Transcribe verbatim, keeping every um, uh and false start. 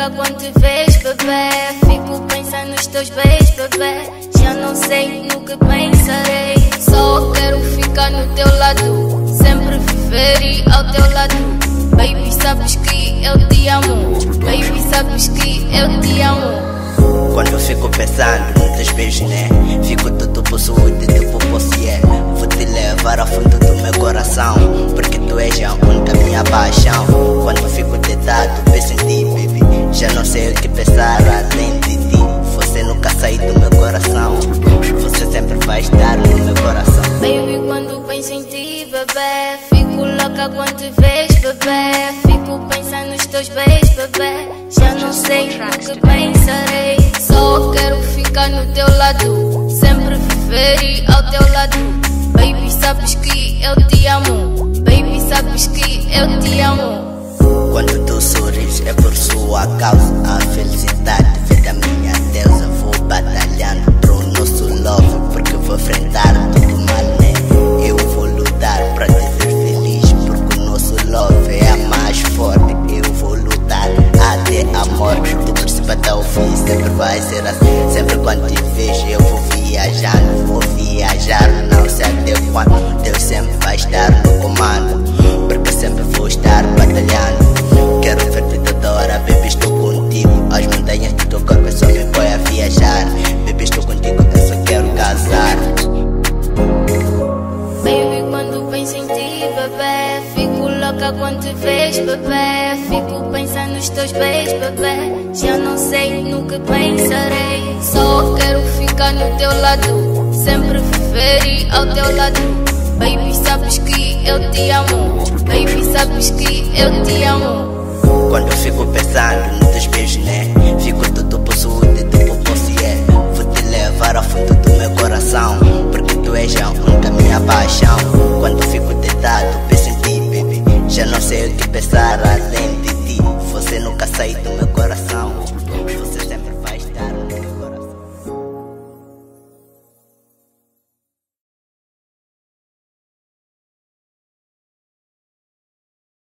louca quando te vejo, bebê. Fico pensando nos teus beijos, bebê. Já não sei no que pensarei. Só quero ficar no teu lado, sempre viver e ao teu lado. Baby, sabes que eu te amo. Baby, sabes que eu te amo. Quando eu fico pensando nos teus beijos, né? Fico todo possuído, tipo você. Vou te levar ao fundo do meu coração, porque tu és a única minha paixão. Quando eu fico deitado, penso em ti, baby. Já não sei o que pensar além de ti. Você nunca sai do meu coração, você sempre vai estar no meu coração. Baby, quando penso em ti, bebê, fico louca quando te vejo, bebê. Fico pensando nos teus beijos, bebê. Já não sei no que pensarei. Só quero ficar no teu lado, sempre viver e ao teu lado. Baby, sabes que eu te amo. Baby, sabes que eu te amo. Quando tu sorris é por sua causa. A felicidade vem da minha deusa. Vou batalhando pro nosso love, porque vou enfrentar tudo mal, né? Eu vou lutar pra te ver feliz, porque o nosso love é a mais forte. Eu vou lutar até a morte, do princípio até o fim, sempre vai ser assim. Sempre quando te vejo eu vou viajando, vou viajar, não sei até quando. Deus sempre vai estar no comando, porque sempre vou estar batalhando. Quero ver-te toda hora, baby, estou contigo. As montanhas do teu corpo só me põe a viajar. Baby, estou contigo, eu só quero casar. Baby, quando penso em ti, bebê, fico louca quando te vejo, bebê. Fico pensando nos teus beijos, bebê. Já não sei no que pensarei. Só quero ficar no teu lado, sempre viver e ao teu lado. Baby, sabes que eu te amo. Baby, sabes que eu te amo. Quando eu fico pensando nos teus beijos, né? Fico todo possuído, tipo você. Vou te levar ao fundo do meu coração, porque tu és a única minha paixão. Quando eu fico deitado, penso em ti, baby. Já não sei o que pensar além de ti. Você nunca sai do meu